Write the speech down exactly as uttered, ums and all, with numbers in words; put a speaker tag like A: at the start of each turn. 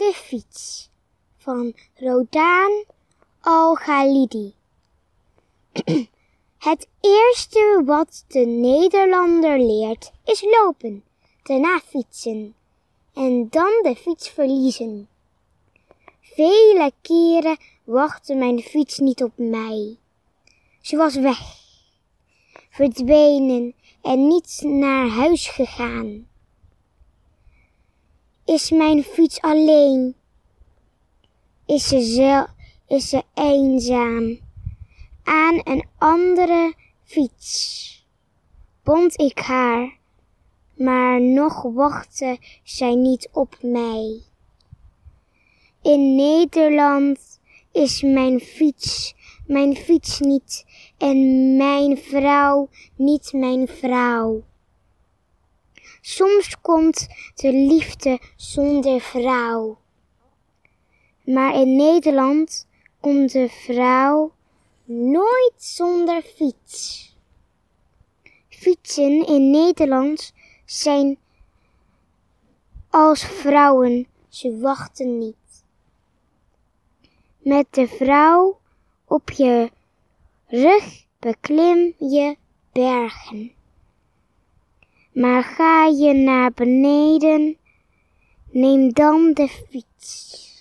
A: De fiets van Rodaan Al-Ghalidi. Het eerste wat de Nederlander leert is lopen, daarna fietsen en dan de fiets verliezen. Vele keren wachtte mijn fiets niet op mij. Ze was weg, verdwenen en niet naar huis gegaan. Is mijn fiets alleen? Is ze, zel, is ze eenzaam? Aan een andere fiets bond ik haar, maar nog wachtte zij niet op mij. In Nederland is mijn fiets mijn fiets niet en mijn vrouw niet mijn vrouw. Soms komt de liefde zonder vrouw, maar in Nederland komt de vrouw nooit zonder fiets. Fietsen in Nederland zijn als vrouwen, ze wachten niet. Met de vrouw op je rug beklim je bergen. Maar ga je naar beneden, neem dan de fiets.